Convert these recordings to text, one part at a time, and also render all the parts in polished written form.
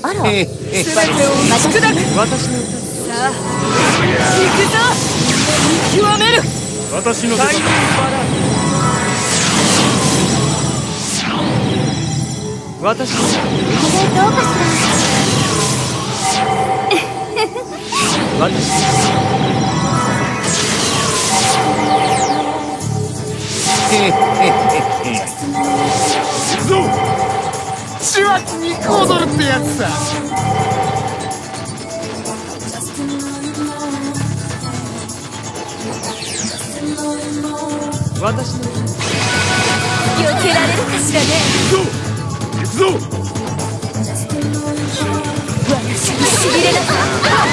あら、 全てを打ち砕く。私のさあ、行くぞ。見極める。 私のタイミングバランス。私のこれどうかし私行くぞ。血は肉踊るってやつさ。 私の避けられるかしらね。 行くぞ。行くぞ。 私にしびれなさ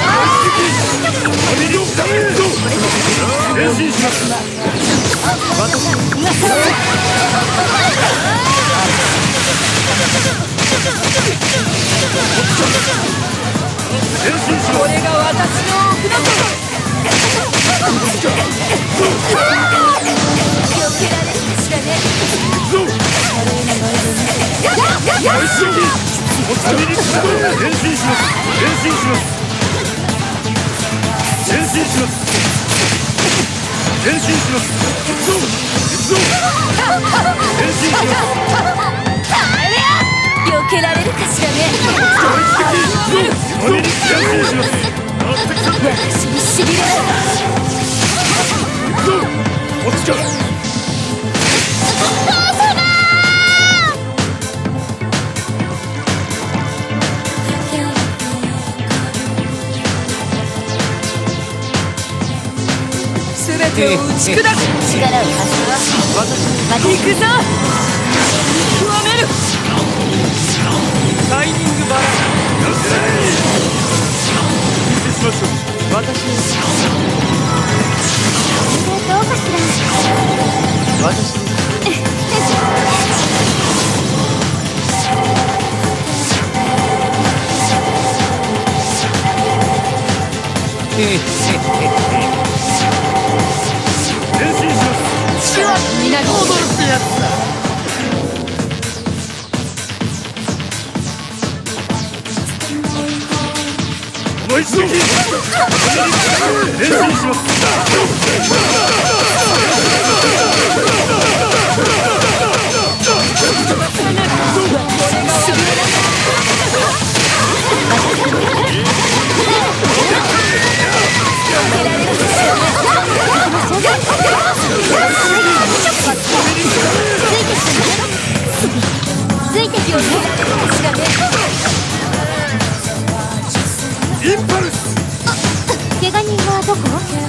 変身します。 私の変身します。 これが私の奥の手。 避けられるかしらね。 行くぞ。大衝撃。おつかみに来た。変身します。変身します。変身します。変身します。行くぞ。行くぞ。変身します。 避けられるかしらね。 大敵。行くぞ。鬼に変身します。 私にしびれなさ行くぞ。こっちか。 全てを打ち砕く。 力を貸すわ。 行くぞ。見極める。タイミングバランス。 見せしましょう。 私のこれどうかしら。 私の変身します。血は皆に踊るってやつだ。思いつき。変身します。 ついてきようね。かしらね。 インパルス。 怪我人はどこ？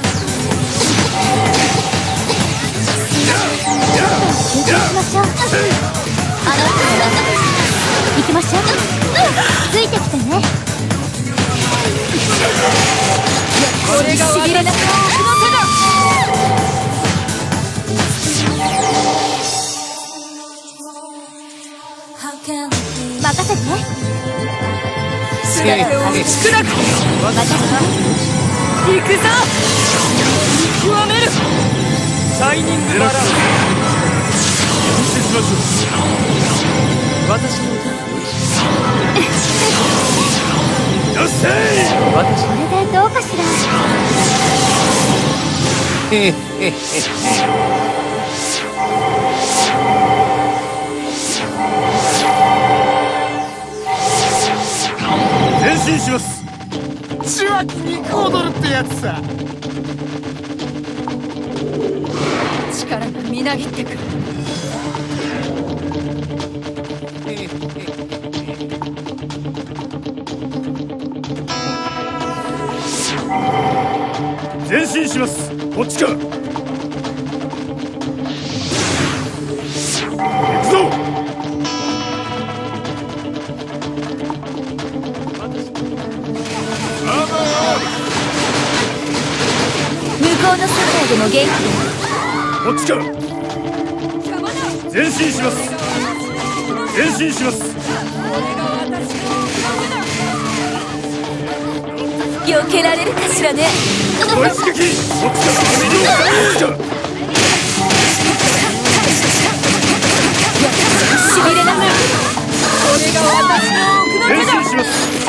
休憩しましょう。あの人の技行きましょう。ついてきてね。 これが私の奥の手だ。 任せて。 全てを打ち砕く。 私は行くぞ。見極める。タイミングバランス。 見せしましょう。 私のよっしゃい。 私これでどうかしら。 変身します。血は肉踊るってやつさ。 力がみなぎってくる。 前進します。こっちか。行くぞ。 向こうの世界でも元気で。 こっちか。前進します。前進します。 避けられるかしらね。 大刺激。こっちか。こっちか。 しびれなさい。 これが私の奥の手だ。 変身しします。